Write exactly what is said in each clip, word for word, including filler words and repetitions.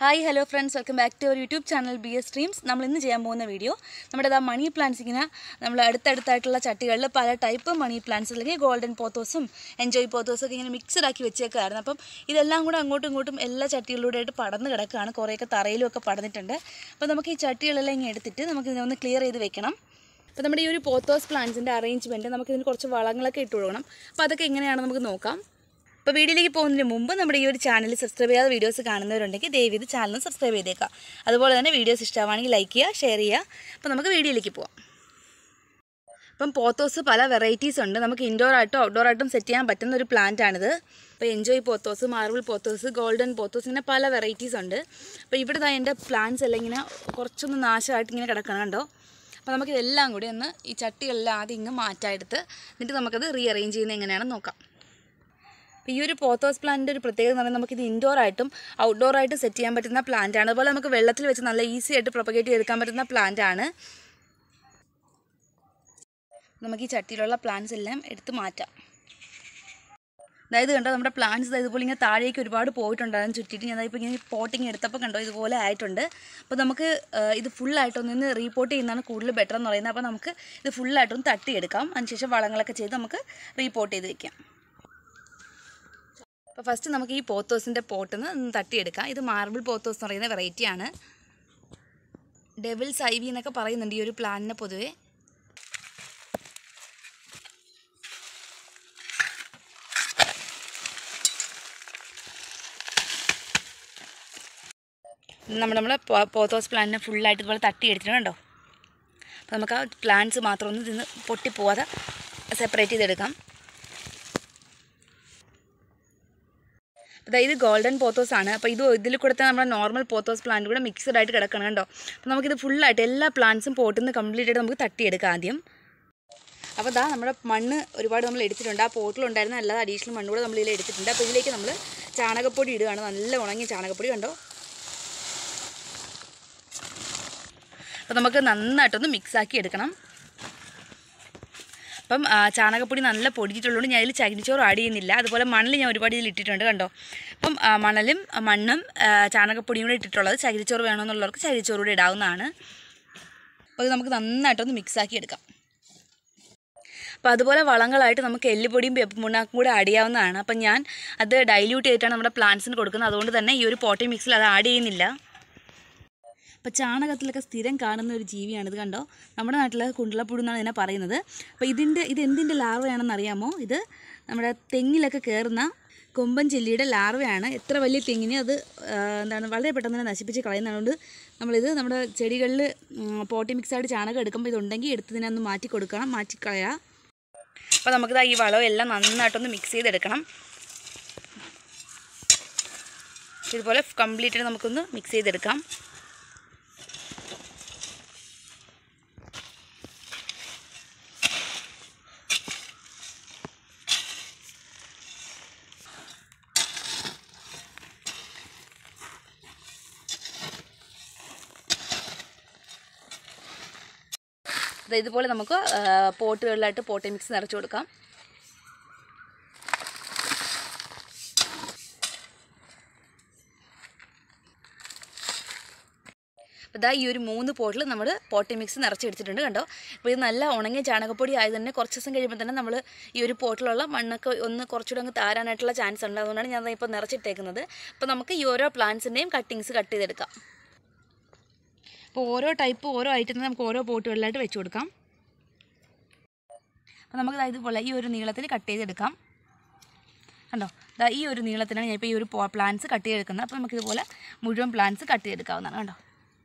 Hi, hello friends, welcome back to our YouTube channel B S Dreams. We will see this video. We will money plants. We will see type of money plants. Golden pothos, enjoy pothos, mixed. This is all angotu angotum ella chattiyilude aayittu padannu kidakkana koreyokka tharayilum okke padannittund. Appo namukku ee chattigalella inge edutittu namukku idine onnu clear cheyidu vekkanam. Appo nammade ee oru pothos plants inde arrangement namukku idinu korchu valangalokke ittu kodukanam. Appo adokke enganeyanu namukku nokkam. Now, we will subscribe to channel subscribe to videos the channel subscribe to the videos like share now we video Pothos varieties indoor and outdoor set plant enjoy pothos marble pothos golden pothos varieties ഉണ്ട് അപ്പോൾ ഇവിടെ എൻ്റെ plants എല്ലാം ഇങ്ങനെ കുറച്ചൊന്ന് നാശമായിട്ട് ഇങ്ങനെ കിടക്കണുണ്ടോ അപ്പോൾ നമുക്ക് ഇതെല്ലാം കൂടി ഒന്ന് ഈ ചട്ടിയെല്ലാം ആദ്യം ഇങ്ങ് മാറ്റായെടുത്ത് എന്നിട്ട് നമുക്ക് അത് റീഅറേഞ്ച് ചെയ്യുന്നത് എങ്ങനെയാണെന്ന് നോക്കാം This pothos plant is a indoor item, outdoor item set a plant. And we can easy to propagate a plant. We can cut plants. That is the plants that are pulling a third pot and potting it up and is whole item. But the full item in the reporting in cool better than the full item thirty edicum and Shisha Valanga report it. First, we will pothos in the pot. This is marble pothos variety. Devil's ivy is a plant. We pothos plant full light. We plants separate. This is golden pothos. This is normal pothos plant mixed right. We full light all plants important completed thirty edukadiyam. Appo da nammada mannu ഒരുപാട് നമ്മൾ എടുത്തിട്ടുണ്ട് ആ പോട്ടിൽ ഉണ്ടായിരുന്ന എല്ലാ additional മണ്ണ് കൂടെ നമ്മൾ ഇതിൽ എടുത്തിട്ടുണ്ട് അപ്പോൾ ഇതിലേക്ക് നമ്മൾ ചാണകപ്പൊടി ഇടുകയാണ് നല്ല ഉണങ്ങിയ ചാണകപ്പൊടി കണ്ടോ അപ്പോൾ നമുക്ക് നന്നായിട്ട് മിക്സ് ആക്കി എടുക്കണം അപ്പം ചാണകപ്പൊടി നല്ല പൊടിച്ചിട്ടുള്ളതുകൊണ്ട് ഞാൻ ഇതിൽ ചകിരിച്ചോറ് ആഡ് ചെയ്യുന്നില്ല അതുപോലെ മണൽ ഞാൻ ഒരുപാട് ഇതിൽ ഇട്ടിട്ടുണ്ട് കണ്ടോ അപ്പം മണലും മണ്ണും ചാണകപ്പൊടിയും കൂടി ഇട്ടിട്ടുള്ളത് ചകിരിച്ചോറ് വേണമെന്നുള്ളവർക്ക് ചകിരിച്ചോറ് കൂടി ഇടാവുന്നതാണ് അപ്പോൾ ഇത് നമുക്ക് നന്നായിട്ടൊന്ന് മിക്സ് ആക്കി എടുക്കാം അപ്പോൾ അതുപോലെ വളങ്ങളായിട്ട് നമുക്ക് എല്ലുപൊടിയും വേപ്പിൻ കൂടി ആഡ് ചെയ്യാവുന്നതാണ് അപ്പം ഞാൻ അത് ഡൈല്യൂട്ട് ചെയ്തിട്ടാണ് നമ്മുടെ പ്ലാന്റ്സിന് കൊടുക്കുന്നത് അതുകൊണ്ട് തന്നെ ഈ ഒരു പോട്ടിംഗ് മിക്സിൽ അത് ആഡ് ചെയ്യുന്നില്ല അപ്പോൾ ചാണകത്തിലൊക്കെ സ്ഥിരം കാണുന്ന ഒരു ജീവിയാണ് ഇത് കണ്ടോ നമ്മുടെ നാട്ടിൽ കുണ്ടളപ്പുഴു എന്നാണ് ഇതിനെ പറയുന്നത് അപ്പോൾ ഇതിൻ്റെ ഇത് എന്തിൻ്റെ ലാർവയാണെന്ന് അറിയാമോ ഇത് നമ്മുടെ തെങ്ങിലൊക്കെ കയറുന്ന കൊമ്പൻ ചെല്ലിയുടെ ലാർവയാണ് എത്ര വലിയ തെങ്ങിനെ അത് എന്താണ് വളരെ പെട്ടെന്ന് തന്നെ നശിപ്പിച്ച് കളയുന്നതുകൊണ്ട് നമ്മളിത് നമ്മുടെ ചെടികളിൽ പോട്ടി മിക്സായിട്ട് ചാണകം എടുക്കുമ്പോൾ ഇതുണ്ടെങ്കിൽ എടുത്തതിനെ ഒന്ന് മാറ്റി കൊടുക്കണം മാറ്റിക്കളയുക അപ്പോൾ നമുക്കിത് ഈ വളവും എല്ലാം നന്നായിട്ടൊന്ന് മിക്സ് ചെയ്തെടുക്കണം ഇതുപോലെ കംപ്ലീറ്റ് നമുക്കൊന്ന് മിക്സ് ചെയ്തെടുക്കാം ഇതുപോലെ നമുക്ക് പോട്ടുകളിലായിട്ട് പോട്ടി മിക്സ് നിറച്ചു കൊടുക്കാം അപ്പോൾ ഈ ഒരു മൂന്ന് പോട്ടിൽ നമ്മൾ പോട്ടി മിക്സ് നിറച്ചെടുത്തിട്ടുണ്ട് കണ്ടോ അപ്പോൾ ഇത് നല്ല ഉണങ്ങിയ ചാണകപ്പൊടി ആയത് തന്നെ കുറച്ച് ദിവസം കഴിയുമ്പോൾ തന്നെ നമ്മൾ ഈ ഒരു പോട്ടിലുള്ള മണ്ണൊക്കെ ഒന്ന് കുറച്ചുകൂടെ അങ്ങ് താരാനായിട്ടുള്ള ചാൻസ് ഉണ്ട് അതുകൊണ്ടാണ് ഞാൻ ഇപ്പോൾ നിറച്ചിട്ടേക്കുന്നത് അപ്പോൾ നമുക്ക് ഈ ഓരോ പ്ലാന്റ്സിൻ്റെയും കട്ടിങ്സ് കട്ട് ചെയ്തെടുക്കാം അപ്പോൾ ഓരോ ടൈപ്പ് ഓരോ ഐറ്റം നമുക്ക് ഓരോ പോട്ടുകളിലായിട്ട് വെച്ച് കൊടുക്കാം അപ്പോൾ നമുക്ക് ഇതുപോലെ ഈ ഒരു നീളത്തിൽ കട്ട് ചെയ്തെടുക്കാം കണ്ടോ ദാ ഈ ഒരു നീളത്തിനാണ് ഞാൻ ഇപ്പോൾ ഈ ഒരു പ്ലാന്റ്സ് കട്ട് ചെയ്തെടുക്കുന്നത് അപ്പോൾ നമുക്കിതുപോലെ മുഴുവൻ പ്ലാന്റ്സ് കട്ട് ചെയ്തെടുക്കാവുന്നതാണ് കണ്ടോ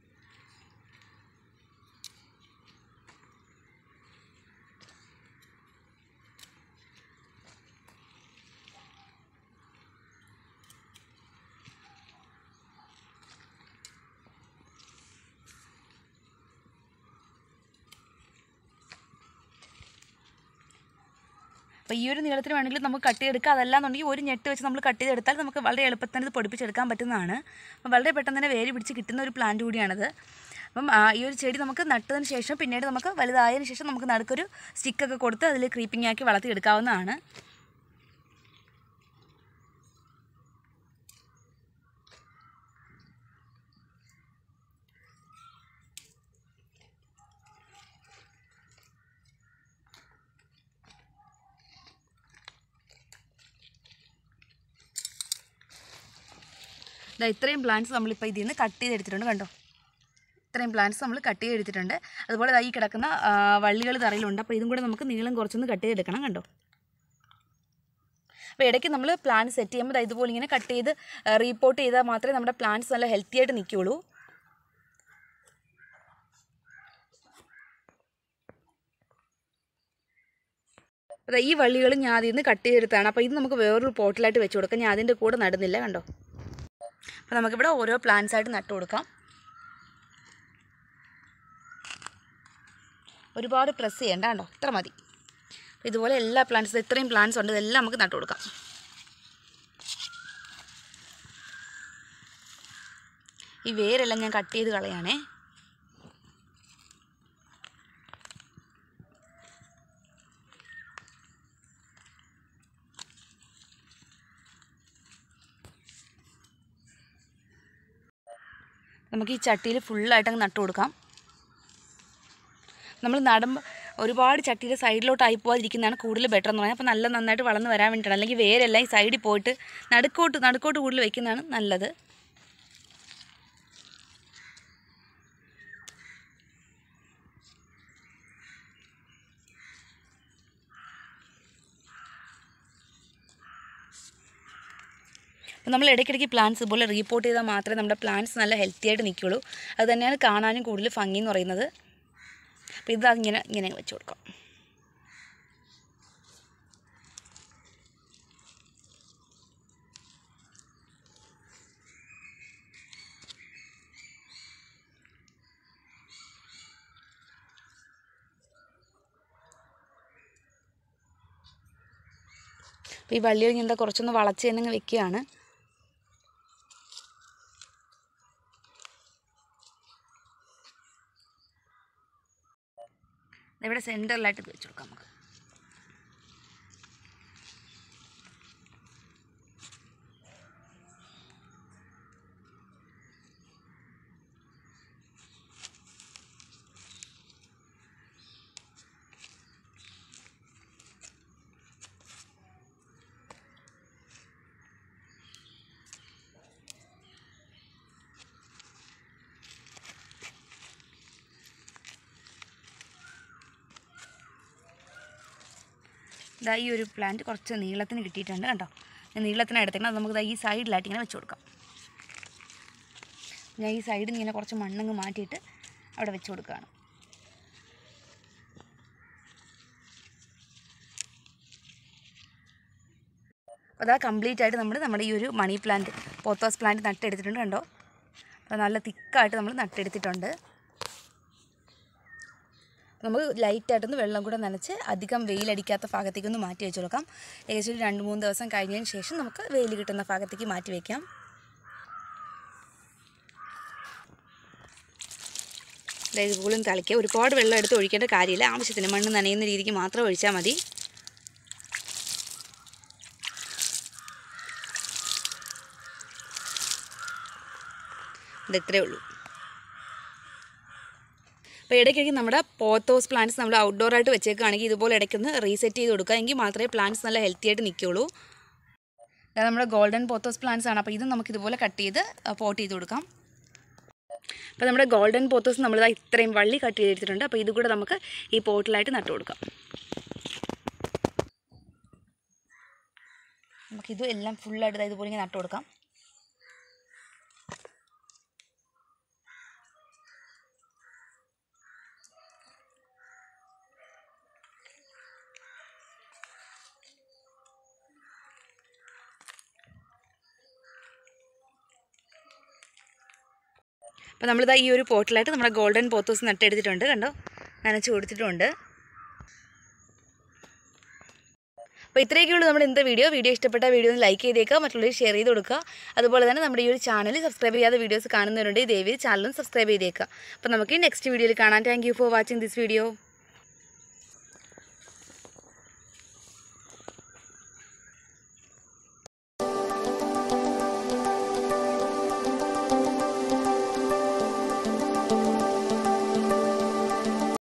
അപ്പോൾ ഈ ഒരു നീളത്തിന് വേണമെങ്കിൽ നമുക്ക് കട്ട് ചെയ്തെടുക്കാം അതല്ലാന്നുണ്ടെങ്കിൽ ഒരു ഞെട്ട് വെച്ച് നമ്മൾ കട്ട് ചെയ്തെടുത്താൽ നമുക്ക് വളരെ എളുപ്പത്തിൽ ഇത് പൊടിപ്പിച്ചെടുക്കാൻ പറ്റുന്നതാണ് അപ്പോൾ വളരെ പെട്ടെന്ന് തന്നെ വേര് പിടിച്ച് കിട്ടുന്ന ഒരു പ്ലാന്റ് കൂടിയാണിത് അപ്പം ഈ ഒരു ചെടി നമുക്ക് നട്ടതിന് ശേഷം പിന്നീട് നമുക്ക് വലുതായതിനു ശേഷം നമുക്ക് നടുക്കൊരു സ്റ്റിക്കൊക്കെ കൊടുത്ത് അതിൽ ക്രീപ്പിംഗ് ആക്കി വളർത്തിയെടുക്കാവുന്നതാണ് ഇതാ ഇത്രയും പ്ലാന്റ്സ് നമ്മളിപ്പോൾ ഇതിൽ നിന്ന് കട്ട് ചെയ്തെടുത്തിട്ടുണ്ട് കണ്ടോ. ഇത്രയും പ്ലാന്റ്സ് നമ്മൾ കട്ട് ചെയ്തെടുത്തിട്ടുണ്ട്. അതുപോലെ ഈ കിടക്കുന്ന വള്ളികൾ തറയിലുണ്ട്. അപ്പോൾ ഇതും കൂടെ നമുക്ക് നീളം കുറച്ചൊന്ന് കട്ട് ചെയ്തെടുക്കണം കണ്ടോ. അപ്പോൾ ഇടയ്ക്ക് നമ്മൾ പ്ലാന്റ് സെറ്റ് ചെയ്യുമ്പോൾ ഇതുപോലെ ഇങ്ങനെ കട്ട് ചെയ്ത് റീപോർട്ട് ചെയ്താൽ മാത്രമേ നമ്മുടെ പ്ലാന്റ്സ് നല്ല ഹെൽത്തി ആയിട്ട് നിൽക്കുകയുള്ളൂ. അപ്പോൾ ഈ വള്ളികൾ ഞാൻ അതിൽ നിന്ന് കട്ട് ചെയ്തെടുത്താണ്. അപ്പോൾ ഇത് നമുക്ക് വേറൊരു പോട്ടിലായിട്ട് വെച്ച് കൊടുക്കാം. ഞാൻ അതിൻ്റെ കൂടെ നടുന്നില്ല കണ്ടോ. അപ്പോൾ നമുക്കിവിടെ ഓരോ പ്ലാന്റ്സ് ആയിട്ട് നട്ടു കൊടുക്കാം. ഒരുപാട് പ്രസ് ചെയ്യണ്ട കണ്ടോ, ഇത്ര മതി. ഇതുപോലെ എല്ലാ പ്ലാന്റ്സും ഇത്രയും പ്ലാന്റ്സ് ഉണ്ട്, ഇതെല്ലാം നമുക്ക് നട്ടു കൊടുക്കാം. ഈ വേരെല്ലാം ഞാൻ കട്ട് ചെയ്ത് കളയാണേ. നമുക്ക് ഈ ചട്ടിയിൽ ഫുള്ളായിട്ട് അങ്ങ് നട്ടു കൊടുക്കാം. നമ്മൾ നടുമ്പോൾ ഒരുപാട് ചട്ടിയുടെ സൈഡിലോട്ടായി പോകാതിരിക്കുന്നതാണ് കൂടുതൽ ബെറ്റർ എന്ന് പറഞ്ഞാൽ. അപ്പോൾ നല്ല നന്നായിട്ട് വളർന്ന് വരാൻ വേണ്ടിയിട്ടാണ്. അല്ലെങ്കിൽ വേരെല്ലാം ഈ സൈഡിൽ പോയിട്ട് നടുക്കോട്ട് നടുക്കോട്ട് കൂടുതൽ വയ്ക്കുന്നതാണ് നല്ലത്. അപ്പോൾ നമ്മൾ ഇടയ്ക്കിടയ്ക്ക് പ്ലാന്റ്സ് ഇതുപോലെ റീപോർട്ട് ചെയ്താൽ മാത്രമേ നമ്മുടെ പ്ലാന്റ്സ് നല്ല ഹെൽത്തി ആയിട്ട് നിൽക്കുകയുള്ളൂ. അത് തന്നെയാണ് കാണാനും കൂടുതൽ ഭംഗി എന്ന് പറയുന്നത്. അപ്പോൾ ഇത് ഇങ്ങനെ ഇങ്ങനെ വെച്ച് കൊടുക്കാം. അപ്പോൾ ഈ വള്ളിയിൽ ഇങ്ങനെ കുറച്ചൊന്ന് വളച്ച് തന്നെ വെക്കുകയാണ്. ഇവിടെ സെൻറ്ററിലായിട്ട് ഇത് വെച്ച് കൊടുക്കാം നമുക്ക്. ഇതാ ഈ ഒരു പ്ലാന്റ് കുറച്ച് നീളത്തിന് കിട്ടിയിട്ടുണ്ട് കണ്ടോ. നീളത്തിന് എടുത്തേക്കണം. അത് നമുക്ക് ഈ സൈഡിലായിട്ട് ഇങ്ങനെ വെച്ച് കൊടുക്കാം. ഞാൻ ഈ സൈഡിൽ നിന്ന് ഇങ്ങനെ കുറച്ച് മണ്ണങ്ങ് മാറ്റിയിട്ട് അവിടെ വെച്ച് കൊടുക്കുകയാണ്. അപ്പോൾ അതാ കംപ്ലീറ്റ് ആയിട്ട് നമ്മൾ നമ്മുടെ ഈ ഒരു മണി പ്ലാന്റ് പോത്തോസ് പ്ലാന്റ് നട്ടെടുത്തിട്ടുണ്ട് കണ്ടോ. അപ്പോൾ നല്ല തിക്കായിട്ട് നമ്മൾ നട്ടെടുത്തിട്ടുണ്ട്. നമുക്ക് ലൈറ്റായിട്ടൊന്ന് വെള്ളം കൂടെ നനച്ച് അധികം വെയിലടിക്കാത്ത ഭാഗത്തേക്കൊന്ന് മാറ്റി വെച്ച് കൊടുക്കാം. ഏകദേശം ഒരു രണ്ട് മൂന്ന് ദിവസം കഴിഞ്ഞതിന് ശേഷം നമുക്ക് വെയിൽ കിട്ടുന്ന ഭാഗത്തേക്ക് മാറ്റി വയ്ക്കാം. അതായത് ഇതുപോലും തളിക്കുക. ഒരുപാട് വെള്ളം എടുത്ത് ഒഴിക്കേണ്ട കാര്യമില്ല. ആവശ്യത്തിന് മണ്ണ് നനയുന്ന രീതിക്ക് മാത്രം ഒഴിച്ചാൽ മതി. ഇത് ഇത്രയേ ഉള്ളൂ. അപ്പോൾ ഇടയ്ക്കിടയ്ക്ക് നമ്മുടെ പോത്തോസ് പ്ലാന്റ്സ് നമ്മൾ ഔട്ട്ഡോർ ആയിട്ട് വെച്ചേക്കുകയാണെങ്കിൽ ഇതുപോലെ ഇടയ്ക്കൊന്ന് റീസെറ്റ് ചെയ്ത് കൊടുക്കുക. എങ്കിൽ മാത്രമേ പ്ലാന്റ്സ് നല്ല ഹെൽത്തി ആയിട്ട് നിൽക്കുകയുള്ളൂ. അതായത് നമ്മുടെ ഗോൾഡൻ പോത്തോസ് പ്ലാന്റ്സ് ആണ്. അപ്പോൾ ഇത് നമുക്ക് ഇതുപോലെ കട്ട് ചെയ്ത് പോട്ട് ചെയ്ത് കൊടുക്കാം. അപ്പോൾ നമ്മുടെ ഗോൾഡൻ പോത്തോസ് നമ്മളിതാ ഇത്രയും വള്ളി കട്ട് ചെയ്തെടുത്തിട്ടുണ്ട്. അപ്പോൾ ഇത് കൂടെ നമുക്ക് ഈ പോട്ടിലായിട്ട് നട്ടു കൊടുക്കാം. നമുക്കിത് എല്ലാം ഫുള്ളായിട്ട് ഇതുപോലെ ഇങ്ങനെ നട്ടു കൊടുക്കാം. അപ്പോൾ നമ്മളിതാ ഈ ഒരു പോട്ടിലായിട്ട് നമ്മുടെ ഗോൾഡൻ പോത്തോസ് നട്ടെടുത്തിട്ടുണ്ട് കണ്ടോ, നനച്ച് കൊടുത്തിട്ടുണ്ട്. അപ്പോൾ ഇത്രയൊക്കെയുള്ളൂ നമ്മുടെ ഇന്നത്തെ വീഡിയോ. വീഡിയോ ഇഷ്ടപ്പെട്ട വീഡിയോ ഒന്ന് ലൈക്ക് ചെയ്തേക്കുക, മറ്റുള്ളവർ ഷെയർ ചെയ്ത് കൊടുക്കുക. അതുപോലെ തന്നെ നമ്മുടെ ഈ ഒരു ചാനൽ സബ്സ്ക്രൈബ് ചെയ്യാതെ വീഡിയോസ് കാണുന്നവരുണ്ട്, ദയവായി ചാനലും സബ്സ്ക്രൈബ് ചെയ്തേക്കുക. അപ്പോൾ നമുക്ക് നെക്സ്റ്റ് വീഡിയോയിൽ കാണാം. Thank you for watching this video.